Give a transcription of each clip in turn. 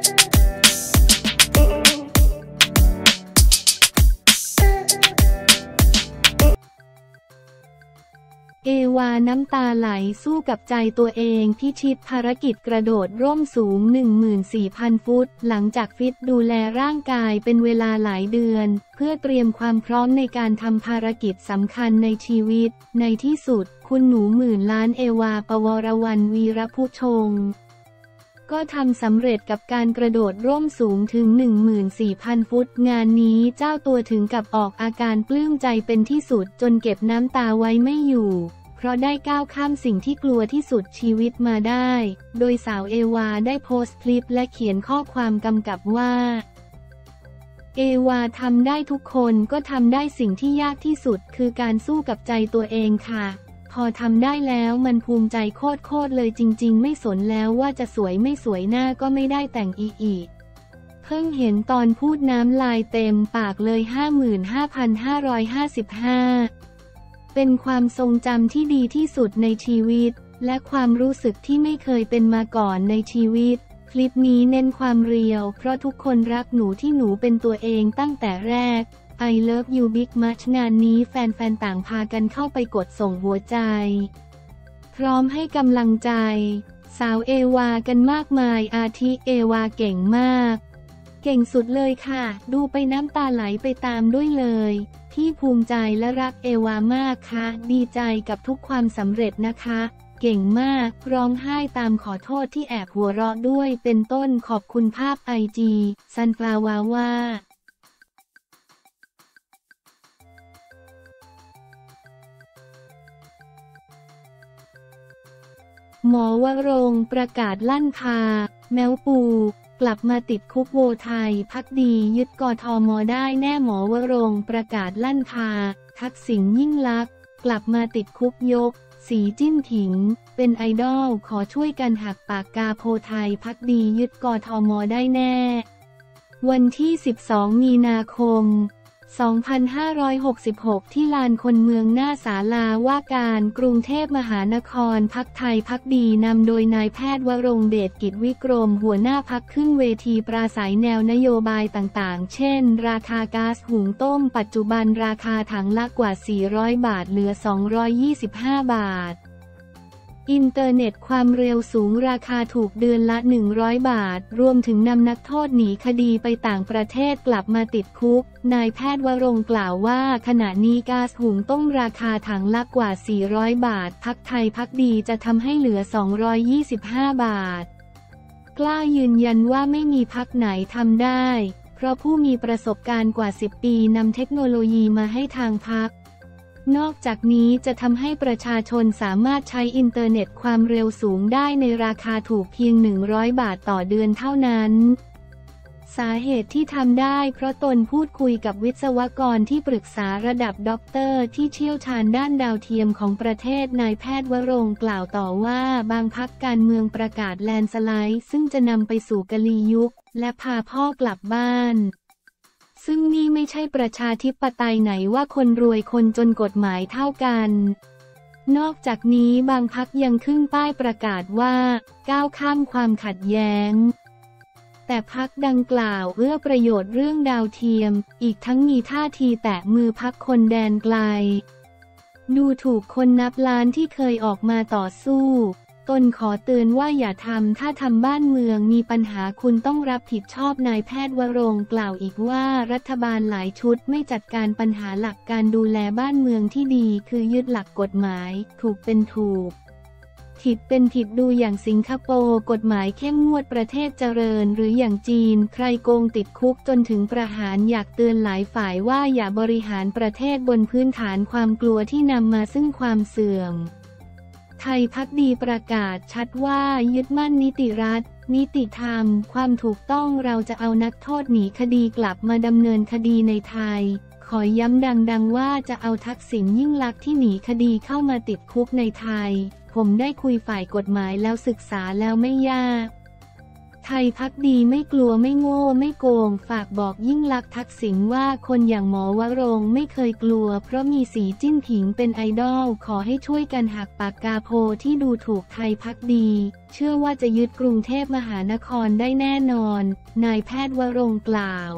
เอวาน้ำตาไหลสู้กับใจตัวเองพิชิตภารกิจกระโดดร่มสูง 14,000 ฟุตหลังจากฟิตดูแลร่างกายเป็นเวลาหลายเดือนเพื่อเตรียมความพร้อมในการทำภารกิจสำคัญในชีวิตในที่สุดคุณหนูหมื่นล้านเอวา ปวรวรรณ วีรผู้ชงก็ทำสำเร็จกับการกระโดดร่มสูงถึง 14,000 ฟุตงานนี้เจ้าตัวถึงกับออกอาการปลื้มใจเป็นที่สุดจนเก็บน้ำตาไว้ไม่อยู่เพราะได้ก้าวข้ามสิ่งที่กลัวที่สุดชีวิตมาได้โดยสาวเอวาได้โพสต์คลิปและเขียนข้อความกำกับว่าเอวาทำได้ทุกคนก็ทำได้สิ่งที่ยากที่สุดคือการสู้กับใจตัวเองค่ะพอทำได้แล้วมันภูมิใจโคตรเลยจริงๆไม่สนแล้วว่าจะสวยไม่สวยหน้าก็ไม่ได้แต่งอีกเพิ่งเห็นตอนพูดน้ำลายเต็มปากเลย 55,555 เป็นความทรงจำที่ดีที่สุดในชีวิตและความรู้สึกที่ไม่เคยเป็นมาก่อนในชีวิตคลิปนี้เน้นความเรียวเพราะทุกคนรักหนูที่หนูเป็นตัวเองตั้งแต่แรกI love you big much งานนี้แฟนๆต่างพากันเข้าไปกดส่งหัวใจพร้อมให้กำลังใจสาวเอวากันมากมายอาทิเอวาเก่งมากเก่งสุดเลยค่ะดูไปน้ำตาไหลไปตามด้วยเลยพี่ภูมิใจและรักเอวามากค่ะดีใจกับทุกความสำเร็จนะคะเก่งมากร้องไห้ตามขอโทษที่แอบหัวเราะด้วยเป็นต้นขอบคุณภาพ IG ซันฟลาวาว่าหมอวรงค์ประกาศลั่นคาแมวปูกลับมาติดคุกโวไทยพักดียึดกทม.ได้แน่หมอวรงค์ประกาศลั่นคาทักษิณยิ่งลักษณ์กลับมาติดคุกยกสีจิ้นผิงเป็นไอดอลขอช่วยกันหักปากกาโพไทยพักดียึดกทม.ได้แน่วันที่12 มีนาคม2566ที่ลานคนเมืองหน้าศาลาว่าการกรุงเทพมหานครพรรคไทยพักดีนำโดยนายแพทย์วรงค์เดชกิจวิกรมหัวหน้าพรรคขึ้นเวทีปราศัยแนวนโยบายต่างๆเช่นราคาก๊าซหุงต้มปัจจุบันราคาถังละกว่า400 บาทเหลือ225 บาทอินเทอร์เน็ตความเร็วสูงราคาถูกเดือนละ100 บาทรวมถึงนำนักโทษหนีคดีไปต่างประเทศกลับมาติดคุกนายแพทย์วรงค์กล่าวว่าขณะนี้ก๊าซหุงต้มราคาถังละกว่า400 บาทพรรคไทยพักดีจะทำให้เหลือ225 บาทกล้ายืนยันว่าไม่มีพรรคไหนทำได้เพราะผู้มีประสบการณ์กว่า10 ปีนำเทคโนโลยีมาให้ทางพรรคนอกจากนี้จะทำให้ประชาชนสามารถใช้อินเทอร์เน็ตความเร็วสูงได้ในราคาถูกเพียง100 บาทต่อเดือนเท่านั้นสาเหตุที่ทำได้เพราะตนพูดคุยกับวิศวกรที่ปรึกษาระดับด็อกเตอร์ที่เชี่ยวชาญด้านดาวเทียมของประเทศนายแพทย์วรงค์กล่าวต่อว่าบางพรรคการเมืองประกาศแลนด์สไลด์ซึ่งจะนำไปสู่กลียุคและพาพ่อกลับบ้านซึ่งนี่ไม่ใช่ประชาธิปไตยไหนว่าคนรวยคนจนกฎหมายเท่ากันนอกจากนี้บางพรรคยังขึ้นป้ายประกาศว่าก้าวข้ามความขัดแย้งแต่พรรคดังกล่าวเอื้อประโยชน์เรื่องดาวเทียมอีกทั้งมีท่าทีแตะมือพรรคคนแดนไกลดูถูกคนนับล้านที่เคยออกมาต่อสู้ตนขอเตือนว่าอย่าทำถ้าทำบ้านเมืองมีปัญหาคุณต้องรับผิดชอบนายแพทย์วรงค์กล่าวอีกว่ารัฐบาลหลายชุดไม่จัดการปัญหาหลักการดูแลบ้านเมืองที่ดีคือยึดหลักกฎหมายถูกเป็นถูกผิดเป็นผิดดูอย่างสิงคโปร์กฎหมายเข้มงวดประเทศเจริญหรืออย่างจีนใครโกงติดคุกจนถึงประหารอยากเตือนหลายฝ่ายว่าอย่าบริหารประเทศบนพื้นฐานความกลัวที่นำมาซึ่งความเสื่อมไทยพักดีประกาศชัดว่ายึดมั่นนิติรัฐนิติธรรมความถูกต้องเราจะเอานักโทษหนีคดีกลับมาดำเนินคดีในไทยขอย้ำดังๆว่าจะเอาทักษิณยิ่งลักษณ์ที่หนีคดีเข้ามาติดคุกในไทยผมได้คุยฝ่ายกฎหมายแล้วศึกษาแล้วไม่ยากไทยภักดีไม่กลัวไม่โง่ไม่โกงฝากบอกยิ่งลักษณ์ทักษิณว่าคนอย่างหมอวรงค์ไม่เคยกลัวเพราะมีสีจิ้นผิงเป็นไอดอลขอให้ช่วยกันหักปากกาโพที่ดูถูกไทยภักดีเชื่อว่าจะยึดกรุงเทพมหานครได้แน่นอนนายแพทย์วรงค์กล่าว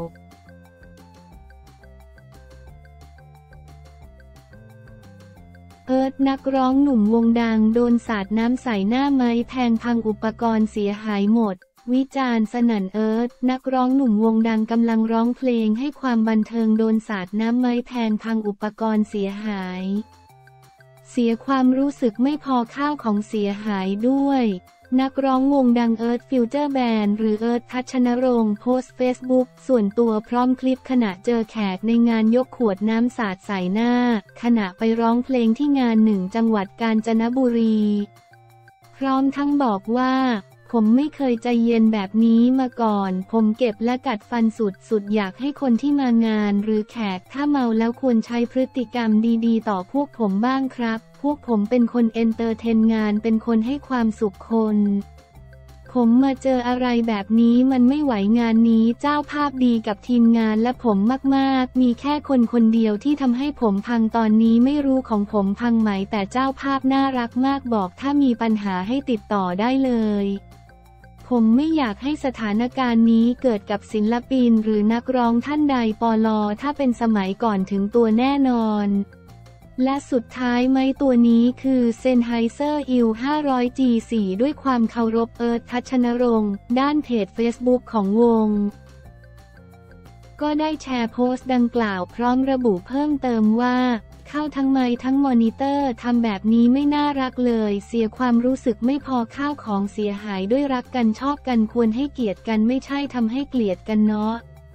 เอิร์ธนักร้องหนุ่มวงดังโดนสาดน้ำใส่หน้าไม้แพงพังอุปกรณ์เสียหายหมดวิจารณ์สนั่นเอิร์ธนักร้องหนุ่มวงดังกำลังร้องเพลงให้ความบันเทิงโดนสาดน้ำไม้แพงพังอุปกรณ์เสียหายเสียความรู้สึกไม่พอข้าวของเสียหายด้วยนักร้องวงดังเอิร์ธฟิวเจอร์แบนด์หรือเอิร์ธทัชนรงค์โพสต์เฟซบุ๊กส่วนตัวพร้อมคลิปขณะเจอแขกในงานยกขวดน้ำสาดใส่หน้าขณะไปร้องเพลงที่งาน1จังหวัดกาญจนบุรีพร้อมทั้งบอกว่าผมไม่เคยใจเย็นแบบนี้มาก่อนผมเก็บและกัดฟันสุดอยากให้คนที่มางานหรือแขกถ้าเมาแล้วควรใช้พฤติกรรมดีๆต่อพวกผมบ้างครับพวกผมเป็นคนเอนเตอร์เทนงานเป็นคนให้ความสุขคนผมมาเจออะไรแบบนี้มันไม่ไหวงานนี้เจ้าภาพดีกับทีมงานและผมมากๆมีแค่คนเดียวที่ทำให้ผมพังตอนนี้ไม่รู้ของผมพังไหมแต่เจ้าภาพน่ารักมากบอกถ้ามีปัญหาให้ติดต่อได้เลยผมไม่อยากให้สถานการณ์นี้เกิดกับศิลปินหรือนักร้องท่านใดปลถ้าเป็นสมัยก่อนถึงตัวแน่นอนและสุดท้ายไม้ตัวนี้คือเซนไฮเซอร์อิล 500G4 ด้วยความเคารพเอิร์ธทัชนรงค์ด้านเพจ Facebook ของวงก็ได้แชร์โพสต์ดังกล่าวพร้อมระบุเพิ่มเติมว่าเข้าทั้งไมค์ทั้งมอนิเตอร์ทำแบบนี้ไม่น่ารักเลยเสียความรู้สึกไม่พอข้าวของเสียหายด้วยรักกันชอบกันควรให้เกียรติกันไม่ใช่ทำให้เกลียดกันเนาะ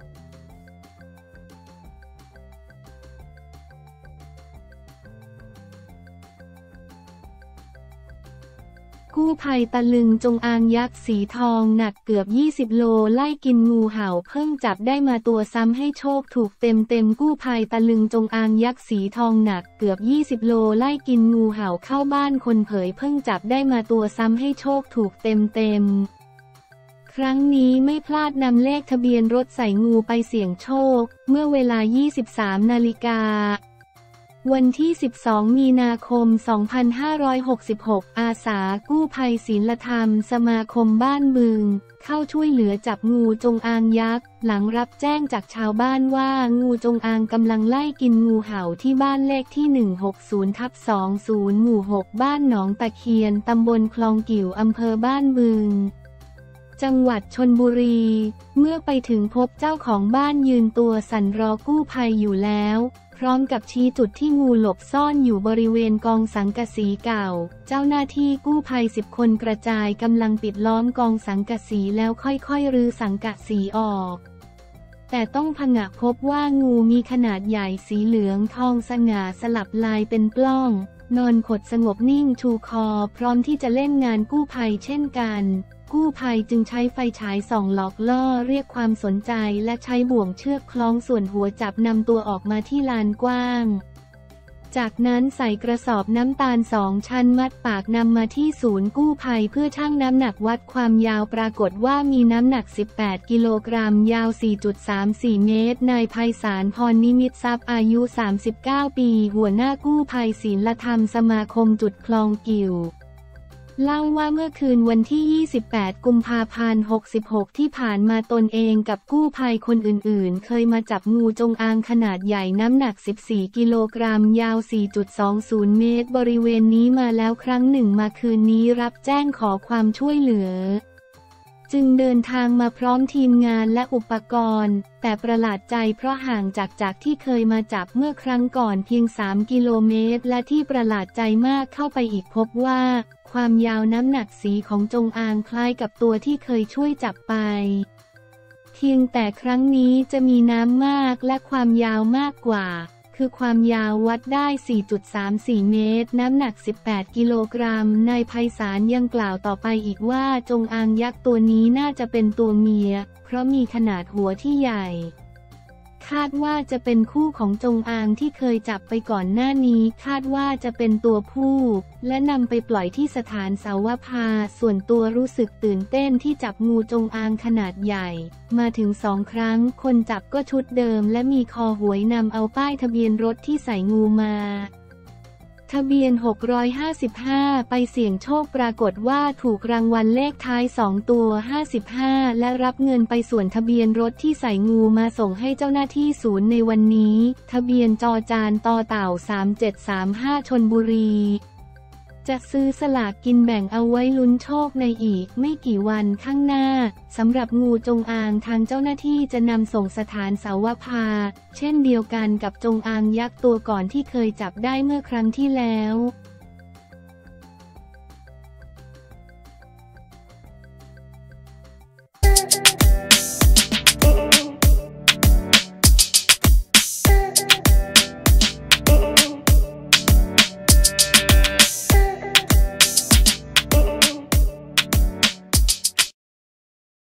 กู้ภัยตะลึงจงอางยักษ์สีทองหนักเกือบ20โลไล่กินงูเห่าเพิ่งจับได้มาตัวซ้ำให้โชคถูกเต็มกู้ภัยตะลึงจงอางยักษ์สีทองหนักเกือบ20โลไล่กินงูเห่าเข้าบ้านคนเผยเพิ่งจับได้มาตัวซ้ำให้โชคถูกเต็มครั้งนี้ไม่พลาดนำเลขทะเบียนรถใส่งูไปเสี่ยงโชคเมื่อเวลา 23 นาฬิกาวันที่ 12 มีนาคม 2566 อาสากู้ภัยศีลธรรมสมาคมบ้านบึงเข้าช่วยเหลือจับงูจงอางยักษ์หลังรับแจ้งจากชาวบ้านว่างูจงอางกำลังไล่กินงูเห่าที่บ้านเลขที่ 160/20 หมู่ 6 บ้านหนองตะเคียนตำบลคลองกิ่วอำเภอบ้านบึงจังหวัดชลบุรีเมื่อไปถึงพบเจ้าของบ้านยืนตัวสั่นรอกู้ภัยอยู่แล้วพร้อมกับชี้จุดที่งูหลบซ่อนอยู่บริเวณกองสังกะสีเก่าเจ้าหน้าที่กู้ภัย10 คนกระจายกำลังปิดล้อมกองสังกะสีแล้วค่อยๆรื้อสังกะสีออกแต่ต้องผงะพบว่างูมีขนาดใหญ่สีเหลืองทองสง่าสลับลายเป็นปล้องนอนขดสงบนิ่งชูคอพร้อมที่จะเล่นงานกู้ภัยเช่นกันกู้ภัยจึงใช้ไฟฉายส่องหลอกล่อเรียกความสนใจและใช้บ่วงเชือกคล้องส่วนหัวจับนำตัวออกมาที่ลานกว้างจากนั้นใส่กระสอบน้ำตาล2 ชั้นมัดปากนำมาที่ศูนย์กู้ภัยเพื่อชั่งน้ำหนักวัดความยาวปรากฏว่ามีน้ำหนัก18 กิโลกรัมยาว 4.34 เมตรนายไพศาลพรนิมิตทรัพย์อายุ39 ปีหัวหน้ากู้ภัยศีลธรรมสมาคมจุดคลองกิ่วเล่าว่าเมื่อคืนวันที่ 28 กุมภาพันธ์ 66 ที่ผ่านมาตนเองกับกู้ภัยคนอื่นๆเคยมาจับงูจงอางขนาดใหญ่น้ำหนัก14 กิโลกรัมยาว 4.20 เมตรบริเวณนี้มาแล้วครั้งหนึ่งมาคืนนี้รับแจ้งขอความช่วยเหลือจึงเดินทางมาพร้อมทีมงานและอุปกรณ์แต่ประหลาดใจเพราะห่างจากที่เคยมาจับเมื่อครั้งก่อนเพียง3 กิโลเมตรและที่ประหลาดใจมากเข้าไปอีกพบว่าความยาวน้ำหนักสีของจงอางคล้ายกับตัวที่เคยช่วยจับไปเพียงแต่ครั้งนี้จะมีน้ำมากและความยาวมากกว่าคือความยาววัดได้ 4.34 เมตรน้ำหนัก18 กิโลกรัมนายไพศาลยังกล่าวต่อไปอีกว่าจงอางยักษ์ตัวนี้น่าจะเป็นตัวเมียเพราะมีขนาดหัวที่ใหญ่คาดว่าจะเป็นคู่ของจงอางที่เคยจับไปก่อนหน้านี้คาดว่าจะเป็นตัวผู้และนำไปปล่อยที่สถานเสาวภาส่วนตัวรู้สึกตื่นเต้นที่จับงูจงอางขนาดใหญ่มาถึง2 ครั้งคนจับก็ชุดเดิมและมีคอหวยนำเอาป้ายทะเบียนรถที่ใส่งูมาทะเบียน655ไปเสี่ยงโชคปรากฏว่าถูกรางวัลเลขท้าย2ตัว55และรับเงินไปส่วนทะเบียนรถที่ใส่งูมาส่งให้เจ้าหน้าที่ศูนย์ในวันนี้ทะเบียนจจานตเต่า3735ชลบุรีจะซื้อสลากกินแบ่งเอาไว้ลุ้นโชคในอีกไม่กี่วันข้างหน้าสำหรับงูจงอางทางเจ้าหน้าที่จะนำส่งสถานเสาวภาเช่นเดียวกันกับจงอางยักษ์ตัวก่อนที่เคยจับได้เมื่อครั้งที่แล้ว